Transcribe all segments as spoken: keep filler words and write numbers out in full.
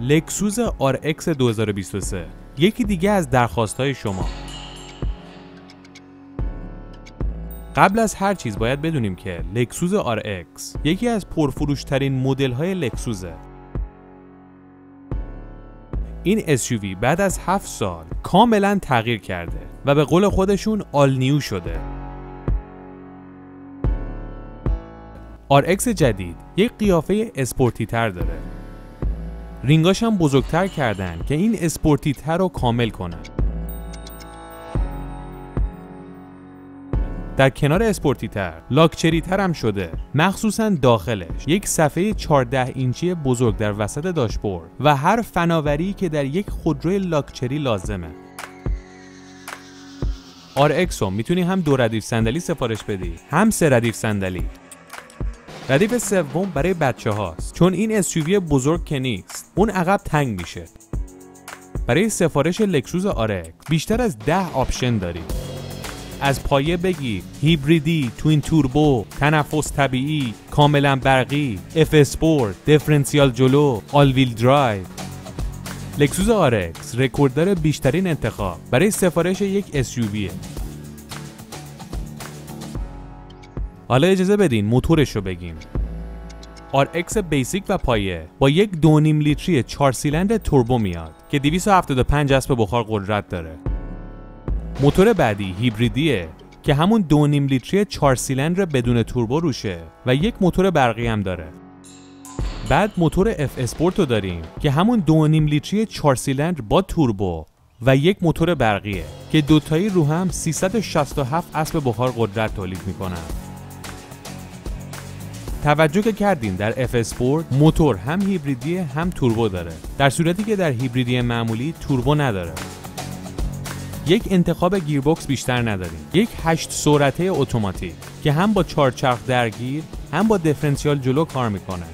لکسوس آر اکس دو هزار و بیست و سه، یکی دیگه از درخواست‌های شما. قبل از هر چیز باید بدونیم که لکسوس آر اکس یکی از پرفروش‌ترین مدل‌های لکسوسه. این اس یو وی بعد از هفت سال کاملا تغییر کرده و به قول خودشون آل نیو شده. آر اکس جدید یک قیافه اسپورتی تر داره. رینگاش هم بزرگتر کردن که این اسپورتی تر رو کامل کنن. در کنار اسپورتی تر، لاکچری تر هم شده، مخصوصاً داخلش یک صفحه چهارده اینچی بزرگ در وسط داشبورد و هر فناوری که در یک خودروی لاکچری لازمه. آر اکس رو میتونی هم دو ردیف صندلی سفارش بدی، هم سه ردیف صندلی. ردیف سوم برای بچه هاست، چون این اس یو وی بزرگ که نیست، اون عقب تنگ میشه. برای سفارش لکسوس آر اکس بیشتر از ده آپشن داریم. از پایه بگی، هیبریدی، توین توربو، تنفس طبیعی، کاملا برقی، اف اسپورت، دیفرنسیال جلو، آل ویل درایو. لکسوس آر اکس رکورددار بیشترین انتخاب برای سفارش یک اس یو ویه. حالا اجازه بدین موتورش رو بگیم. آر اکس بیسیک و پایه با یک دو و نیم لیتری چهار سیلندر توربو میاد که دویست و هفتاد و پنج اسب بخار قدرت داره. موتور بعدی هیبریدیه که همون دو و نیم لیتری چهار سیلندر بدون توربو روشه و یک موتور برقی هم داره. بعد موتور اف اسپورت رو داریم که همون دو و نیم لیتری چهار سیلندر با توربو و یک موتور برقیه که دوتایی رو هم سیصد و شصت و هفت اسب بخار قدرت تولید میکنن. توجه که کردین در اف اسپورت موتور هم هیبریدی هم توربو داره، در صورتی که در هیبریدی معمولی توربو نداره. یک انتخاب گیربکس بیشتر نداریم، یک هشت سرعته اتوماتیک که هم با چهارچرخ درگیر هم با دیفرنسیال جلو کار میکنه.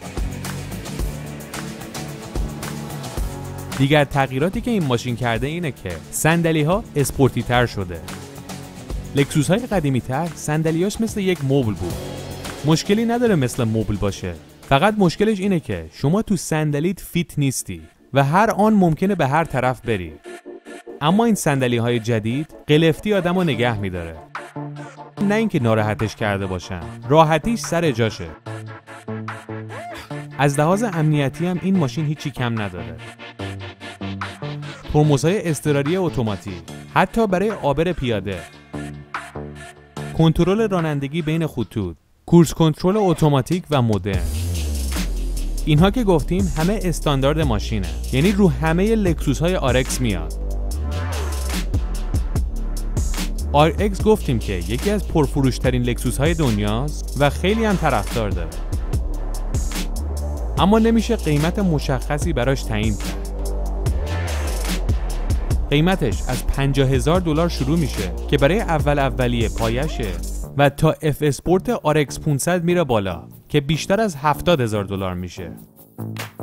دیگر تغییراتی که این ماشین کرده اینه که صندلی ها اسپورتی تر شده. لکسوس های قدیمی تر صندلیاش مثل یک مبل بود. مشکلی نداره مثل مبل باشه، فقط مشکلش اینه که شما تو صندلیت فیت نیستی و هر آن ممکنه به هر طرف بری. اما این صندلی های جدید قلفتی آدمو نگه میداره، نه اینکه ناراحتش کرده باشن، راحتیش سر جاشه. از لحاظ امنیتی هم این ماشین هیچی کم نداره. ترمزهای اضطراری اتوماتیک حتی برای عابر پیاده، کنترل رانندگی بین خطوط، کورس کنترل اتوماتیک و مدرن. اینها که گفتیم همه استاندارد ماشینه، یعنی رو همه لکسوس های آر اکس میاد. آر اکس گفتیم که یکی از پرفروشترین لکسوس های دنیاست و خیلی هم طرفدار داره. اما نمیشه قیمت مشخصی براش تعیین کرد. قیمتش از پنجاه هزار دلار شروع میشه که برای اول اولیه پایشه و تا اف اسپورت آر اکس پانصد میره بالا که بیشتر از هفتاد هزار دلار میشه.